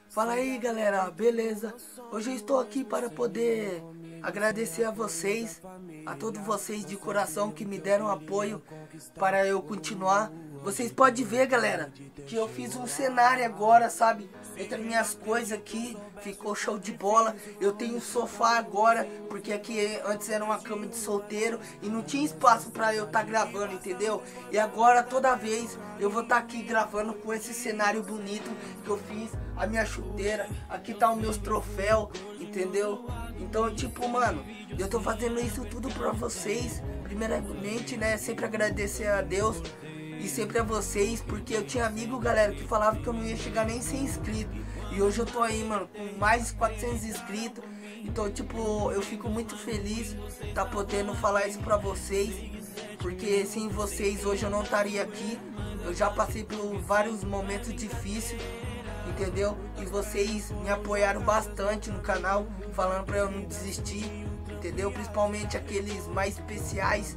Fala aí galera, beleza? Hoje eu estou aqui para poder agradecer a vocês, a todos vocês de coração que me deram apoio para eu continuar. Vocês podem ver galera, que eu fiz um cenário agora, sabe? Entre as minhas coisas aqui, ficou show de bola. Eu tenho um sofá agora, porque aqui antes era uma cama de solteiro e não tinha espaço para eu estar gravando, entendeu? E agora toda vez eu vou estar aqui gravando com esse cenário bonito que eu fiz. A minha chuteira, aqui tá os meus troféus, entendeu? Então tipo, mano, eu tô fazendo isso tudo pra vocês. Primeiramente, né, sempre agradecer a Deus e sempre a vocês, porque eu tinha amigo, galera, que falava que eu não ia chegar nem 100 inscritos. E hoje eu tô aí, mano, com mais de 400 inscritos. Então, tipo, eu fico muito feliz tá podendo falar isso pra vocês, porque sem vocês hoje eu não estaria aqui. Eu já passei por vários momentos difíceis, entendeu? E vocês me apoiaram bastante no canal, falando pra eu não desistir, entendeu? Principalmente aqueles mais especiais,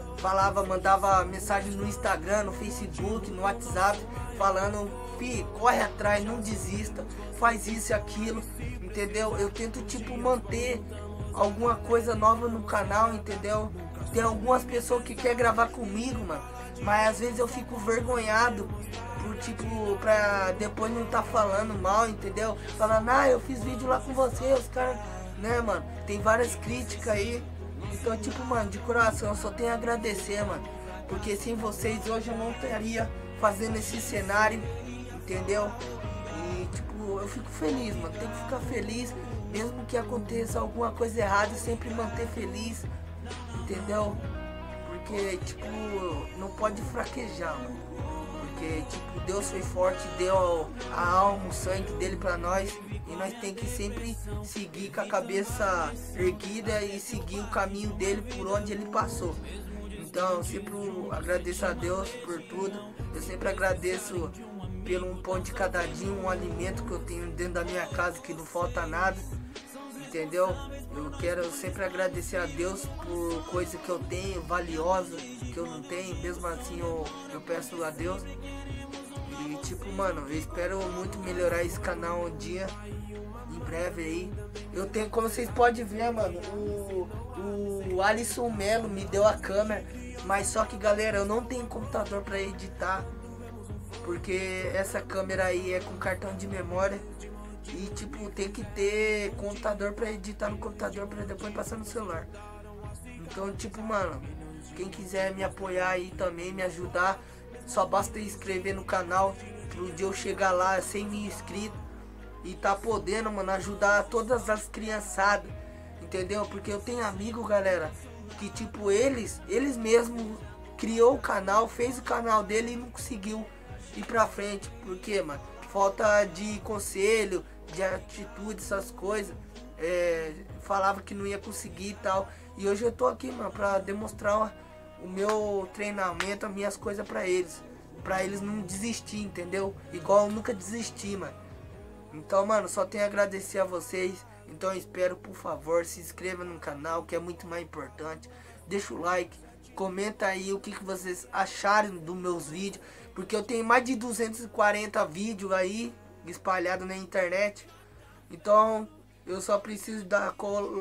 mandava mensagem no Instagram, no Facebook, no WhatsApp, falando: fi, corre atrás, não desista, faz isso e aquilo, entendeu? Eu tento tipo manter alguma coisa nova no canal, entendeu? Tem algumas pessoas que querem gravar comigo, mano, mas às vezes eu fico vergonhado por tipo, pra depois não tá falando mal, entendeu? Falando, eu fiz vídeo lá com você, os caras, né, mano? Tem várias críticas aí. Então, tipo, mano, de coração, eu só tenho a agradecer, mano. Porque sem vocês hoje eu não estaria fazendo esse cenário, entendeu? E, tipo, eu fico feliz, mano. Tem que ficar feliz, mesmo que aconteça alguma coisa errada, sempre manter feliz, entendeu? Porque, tipo, não pode fraquejar, mano. Porque, tipo, Deus foi forte, deu a alma, o sangue dele pra nós. E nós tem que sempre seguir com a cabeça erguida e seguir o caminho dele por onde ele passou. Então, eu sempre agradeço a Deus por tudo. Eu sempre agradeço pelo um pão de cada dia, um alimento que eu tenho dentro da minha casa, que não falta nada. Entendeu? Eu quero sempre agradecer a Deus por coisa que eu tenho, valiosa, que eu não tenho. Mesmo assim eu peço a Deus. E tipo, mano, eu espero muito melhorar esse canal um dia, em breve aí. Eu tenho, como vocês podem ver, mano, o Alisson Melo me deu a câmera. Mas só que, galera, eu não tenho computador pra editar, porque essa câmera aí é com cartão de memória. E tipo, tem que ter computador pra editar no computador, pra depois passar no celular. Então tipo, mano, quem quiser me apoiar aí também, me ajudar, só basta inscrever no canal pro dia eu chegar lá a 100 mil inscritos. E tá podendo, mano, ajudar todas as criançadas, entendeu? Porque eu tenho amigo, galera, que tipo, eles mesmo criou o canal, fez o canal dele e não conseguiu ir pra frente. Por quê, mano? Falta de conselho, de atitude, essas coisas. Falava que não ia conseguir e tal. E hoje eu tô aqui, mano, pra demonstrar o meu treinamento, as minhas coisas pra eles. Pra eles não desistir, entendeu? Igual eu nunca desisti, mano. Então, mano, só tenho a agradecer a vocês. Então eu espero, por favor, se inscreva no canal, que é muito mais importante. Deixa o like, comenta aí o que vocês acharam dos meus vídeos. Porque eu tenho mais de 240 vídeos aí espalhados na internet. Então eu só preciso da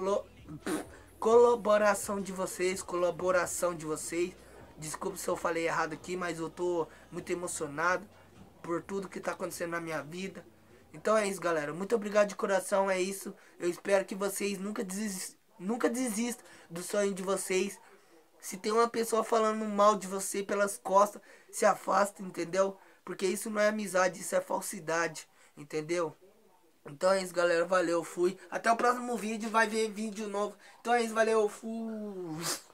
colaboração de vocês. Desculpa se eu falei errado aqui, mas eu tô muito emocionado por tudo que tá acontecendo na minha vida. Então é isso, galera. Muito obrigado de coração, é isso. Eu espero que vocês nunca desistam do sonho de vocês. Se tem uma pessoa falando mal de você pelas costas, se afasta, entendeu? Porque isso não é amizade, isso é falsidade, entendeu? Então é isso, galera. Valeu, fui. Até o próximo vídeo, vai ver vídeo novo. Então é isso, valeu, fui.